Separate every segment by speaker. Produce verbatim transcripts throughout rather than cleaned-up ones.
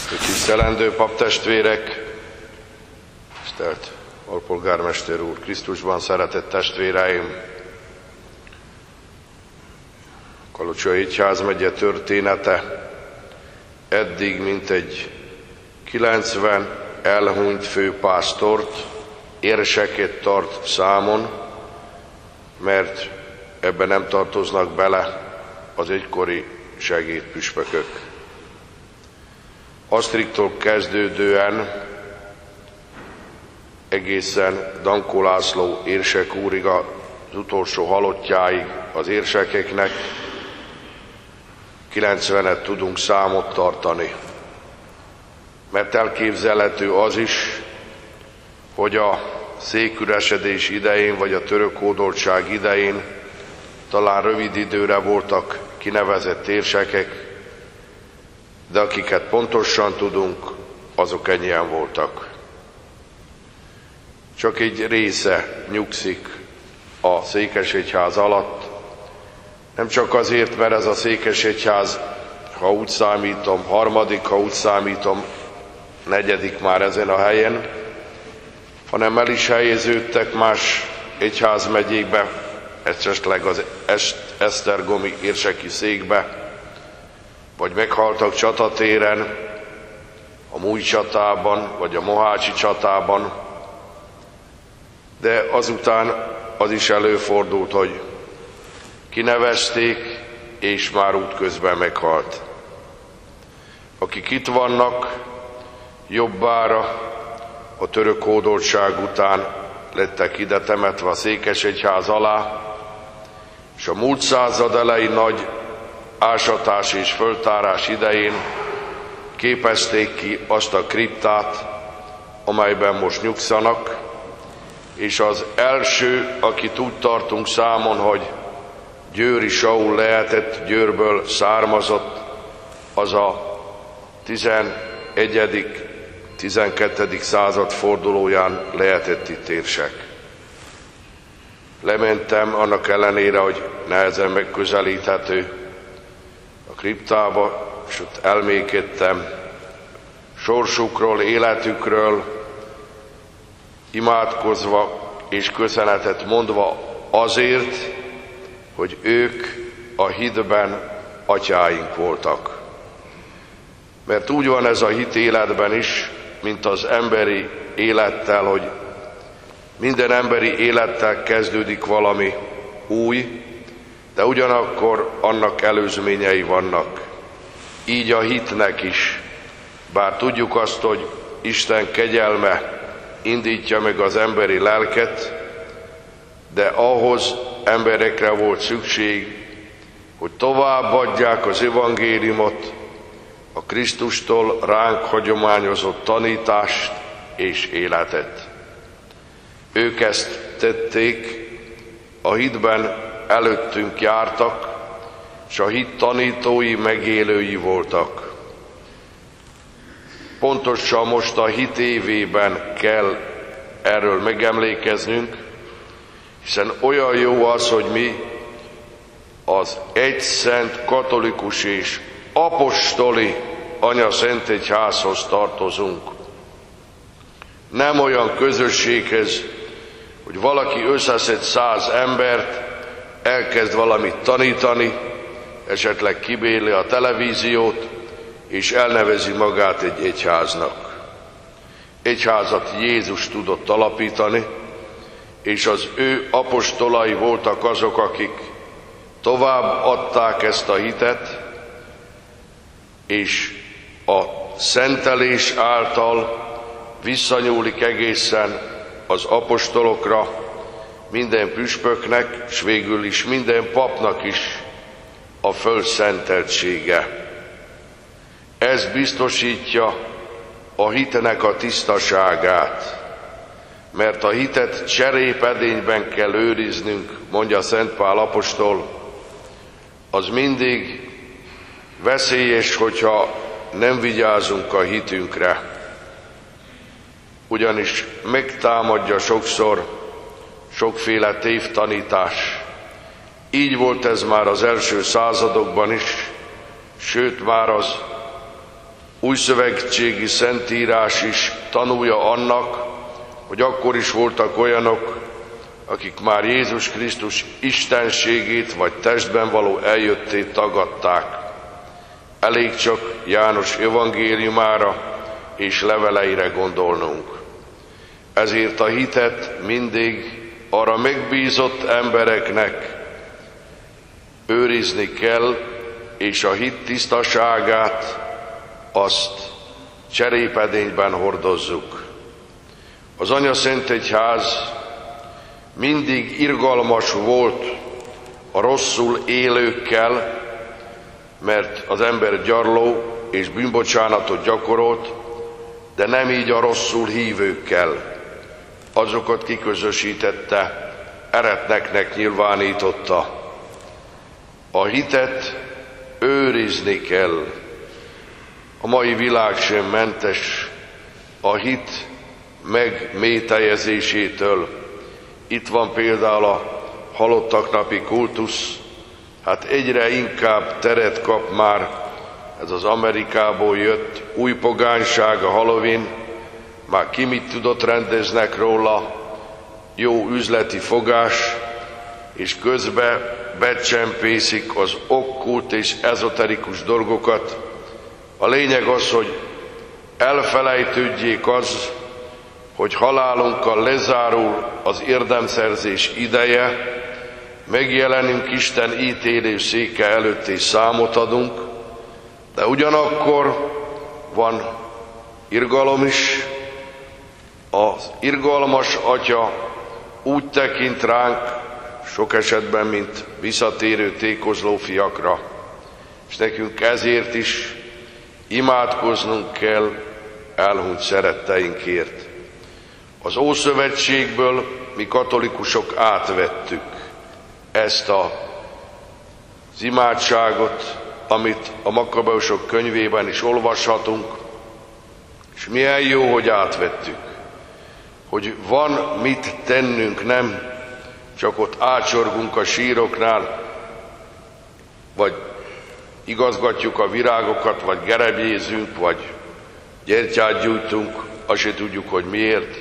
Speaker 1: Tisztelendő paptestvérek, tisztelt alpolgármester úr, Krisztusban szeretett testvéreim! Kalocsai Egyházmegye története eddig mintegy kilencven elhunyt főpásztort, érseket tart számon, mert ebben nem tartoznak bele az egykori segédpüspökök. Asztriktól kezdődően egészen Dankó László érsek úrig, az utolsó halottjáig az érsekeknek kilencvenet tudunk számot tartani. Mert elképzelhető az is, hogy a széküresedés idején, vagy a török hódoltság idején talán rövid időre voltak kinevezett érsekek, de akiket pontosan tudunk, azok ennyien voltak. Csak egy része nyugszik a székesegyház alatt, nem csak azért, mert ez a székesegyház, ha úgy számítom, harmadik, ha úgy számítom, negyedik már ezen a helyen, hanem el is helyeződtek más egyházmegyékbe, esetleg az esztergomi érseki székbe, vagy meghaltak csatatéren, a Múj csatában, vagy a Mohácsi csatában, de azután az is előfordult, hogy kinevezték, és már útközben meghalt. Akik itt vannak, jobbára a török hódoltság után lettek ide temetve a székesegyház alá, és a múlt század elejé nagy ásatás és föltárás idején képezték ki azt a kriptát, amelyben most nyugszanak, és az első, akit úgy tartunk számon, hogy Győri Saul lehetett, Győrből származott, az a tizenegyedik tizenkettedik század fordulóján lehetett itt érsek. Lementem annak ellenére, hogy nehezen megközelíthető a kriptába, és ott elmékedtem sorsukról, életükről, imádkozva és köszönetet mondva azért, hogy ők a hitben atyáink voltak. Mert úgy van ez a hit életben is, mint az emberi élettel, hogy minden emberi élettel kezdődik valami új, de ugyanakkor annak előzményei vannak. Így a hitnek is. Bár tudjuk azt, hogy Isten kegyelme indítja meg az emberi lelket, de ahhoz emberekre volt szükség, hogy továbbadják az evangéliumot, a Krisztustól ránk hagyományozott tanítást és életet. Ők ezt tették, a hitben előttünk jártak, és a hit tanítói, megélői voltak. Pontosan most a hit évében kell erről megemlékeznünk, hiszen olyan jó az, hogy mi az egyszent katolikus és apostoli Anyaszentegyházhoz tartozunk. Nem olyan közösséghez, hogy valaki összeszed száz embert, elkezd valamit tanítani, esetleg kibéli a televíziót, és elnevezi magát egy egyháznak. Egyházat Jézus tudott alapítani, és az ő apostolai voltak azok, akik tovább adták ezt a hitet, és a szentelés által visszanyúlik egészen az apostolokra, minden püspöknek, s végül is minden papnak is a fölszenteltsége. Ez biztosítja a hitnek a tisztaságát, mert a hitet cserépedényben kell őriznünk, mondja Szent Pál apostol, az mindig veszélyes, hogyha nem vigyázunk a hitünkre. Ugyanis megtámadja sokszor sokféle tévtanítás. Így volt ez már az első századokban is, sőt már az újszövetségi szentírás is tanúja annak, hogy akkor is voltak olyanok, akik már Jézus Krisztus istenségét vagy testben való eljöttét tagadták. Elég csak János evangéliumára és leveleire gondolnunk. Ezért a hitet mindig arra megbízott embereknek őrizni kell, és a hit tisztaságát azt cserépedényben hordozzuk. Az Anyaszentegyház mindig irgalmas volt a rosszul élőkkel, mert az ember gyarló és bűnbocsánatot gyakorolt, de nem így a rosszul hívőkkel. Azokat kiközösítette, eretneknek nyilvánította. A hitet őrizni kell. A mai világ sem mentes a hit megmételyezésétől. Itt van például a halottak napi kultusz, hát egyre inkább teret kap már ez az Amerikából jött új pogányság, a Halloween, már ki mit tudott, rendeznek róla, jó üzleti fogás, és közben becsempészik az okkult és ezoterikus dolgokat. A lényeg az, hogy elfelejtődjék az, hogy halálunkkal lezárul az érdemszerzés ideje, megjelenünk Isten ítélő széke előtt és számot adunk, de ugyanakkor van irgalom is. Az irgalmas Atya úgy tekint ránk sok esetben, mint visszatérő tékozló fiakra, és nekünk ezért is imádkoznunk kell elhunyt szeretteinkért. Az Ószövetségből mi katolikusok átvettük ezt a, az imádságot, amit a Makkabeusok könyvében is olvashatunk, és milyen jó, hogy átvettük, hogy van mit tennünk, nem csak ott ácsorgunk a síroknál, vagy igazgatjuk a virágokat, vagy gerebjézünk, vagy gyertyát gyújtunk, azt se tudjuk, hogy miért.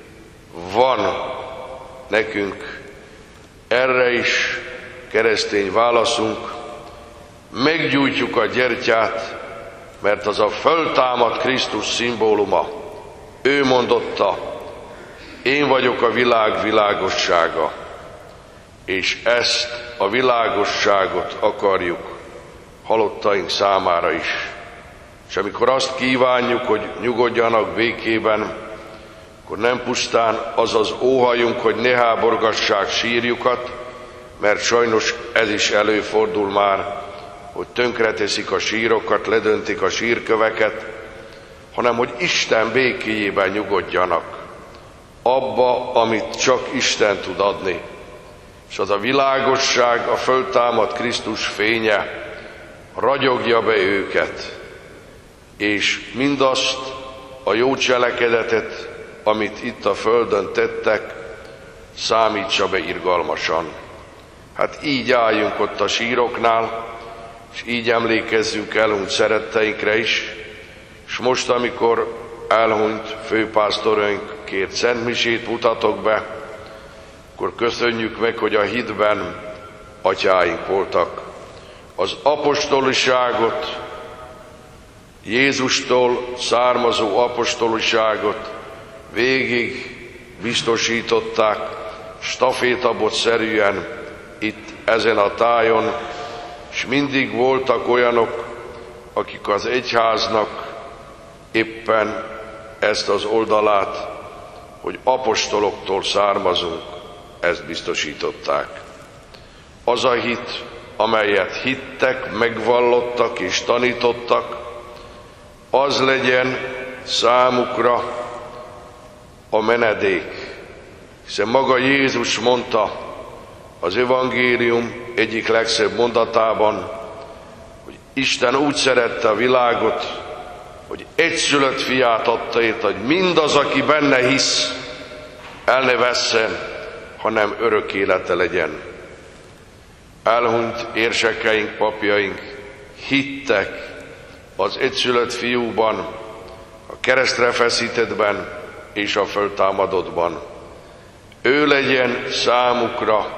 Speaker 1: Van nekünk erre is keresztény válaszunk, meggyújtjuk a gyertyát, mert az a föltámadt Krisztus szimbóluma. Ő mondotta, én vagyok a világ világossága, és ezt a világosságot akarjuk halottaink számára is. És amikor azt kívánjuk, hogy nyugodjanak békében, akkor nem pusztán az az óhajunk, hogy ne háborgassák sírjukat, mert sajnos ez is előfordul már, hogy tönkreteszik a sírokat, ledöntik a sírköveket, hanem hogy Isten békéjében nyugodjanak, abba, amit csak Isten tud adni. És az a világosság, a föltámadt Krisztus fénye ragyogja be őket, és mindazt a jó cselekedetet, amit itt a földön tettek, számítsa be irgalmasan. Hát így álljunk ott a síroknál, és így emlékezzünk elhunyt szeretteinkre is, és most, amikor elhunyt főpásztorainkért szentmisét mutatok be, akkor köszönjük meg, hogy a hitben atyáink voltak. Az apostoliságot, Jézustól származó apostoliságot végig biztosították stafétabot-szerűen itt ezen a tájon, és mindig voltak olyanok, akik az egyháznak éppen ezt az oldalát, hogy apostoloktól származunk, ezt biztosították. Az a hit, amelyet hittek, megvallottak és tanítottak, az legyen számukra a menedék. Hiszen maga Jézus mondta az evangélium egyik legszebb mondatában, hogy Isten úgy szerette a világot, hogy egyszülött fiát adta érte, hogy mindaz, aki benne hisz, el ne vesszen, hanem örök élete legyen. Elhunyt érsekeink, papjaink hittek az egyszülött fiúban, a keresztre feszítettben és a föltámadottban. Ő legyen számukra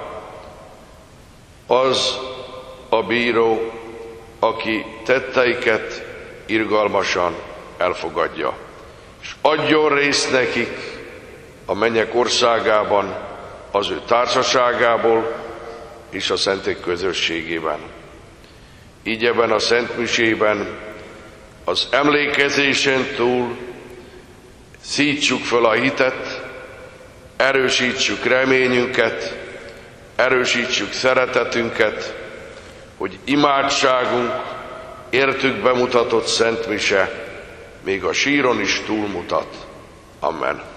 Speaker 1: az a bíró, aki tetteiket irgalmasan elfogadja, és adjon részt nekik a mennyek országában, az ő társaságából és a szentek közösségében. Így ebben a szent misében az emlékezésen túl szítsuk föl a hitet, erősítsük reményünket, erősítsük szeretetünket, hogy imádságunk értük bemutatott szent mise még a síron is túlmutat. Amen.